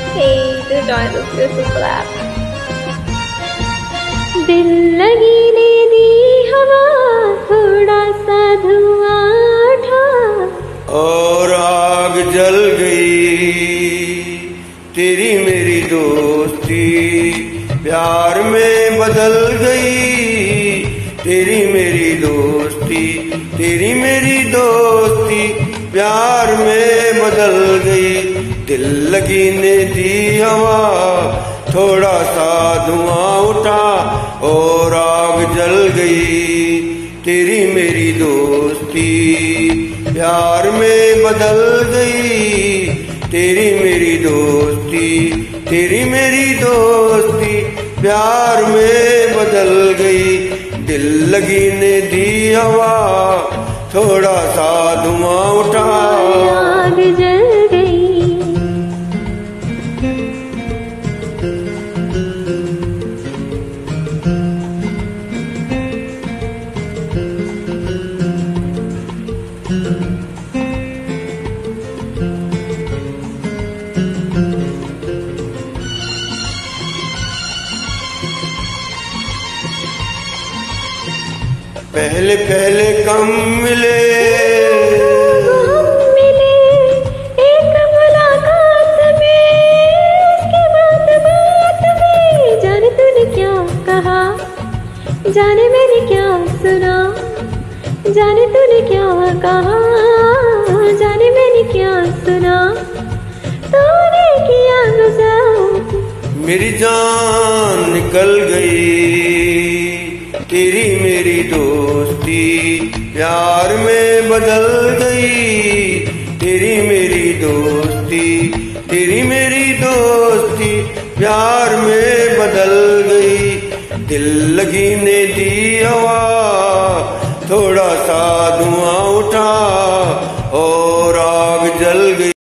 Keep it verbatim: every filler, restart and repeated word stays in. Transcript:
Hey, do join us. This is clap. दिल लगी ने दी हवा, थोड़ा सा धुआं उठा और आग जल गई। तेरी मेरी दोस्ती प्यार में बदल गई। तेरी मेरी दोस्ती, तेरी मेरी दोस्ती प्यार में बदल गई। दिल लगी ने दी हवा, थोड़ा सा धुआं उठा और आग जल गई। तेरी मेरी दोस्ती प्यार में बदल गई। तेरी मेरी दोस्ती, तेरी मेरी दोस्ती प्यार में बदल गई। दिल लगी ने दी हवा, थोड़ा सा धुआं उठा आग जल गई। पहले पहले कम मिले, हम मिले एक मुलाकात में, उसके बाद बात में जाने तूने क्या कहा, जाने मैंने क्या सुना, जाने तूने क्या कहा, जाने मैंने क्या सुना, तूने किया गुज़ार। मेरी जान निकल गई। तेरी मेरी दोस्ती प्यार में बदल गई। तेरी मेरी दोस्ती, तेरी मेरी दोस्ती प्यार में बदल गई। दिल लगी ने दी हवा, थोड़ा सा धुआं उठा और